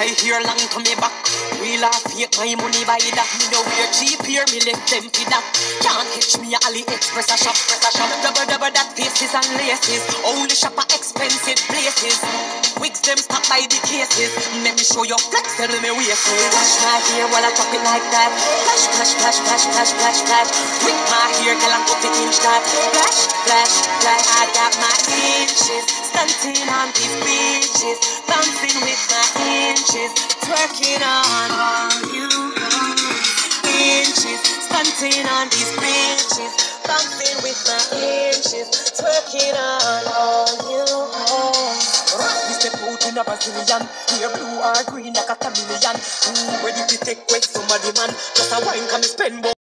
my hair long to me back. Real or fake, my money buy that. Me no wear cheap here, me left them for that. Can't catch me at AliExpress a shop. Double that faces and laces. Only shop at expensive places. Wigs them stop by the cases. Let me show you flex, tell me waist. Wash my hair while I drop it like that. Flash, flash, flash, flash, flash, flash, flash. Whip my hair, girl, I cut it inch that. Flash, flash, flash. I got my inches, stunting on these beaches, bouncing with my inches, twerking on all you inches, stunting on these beaches, bouncing with my inches, twerking on all you We step out in a Brazilian, hair blue or green like a chameleon. Ready to take away somebody man, just a wine can spend more.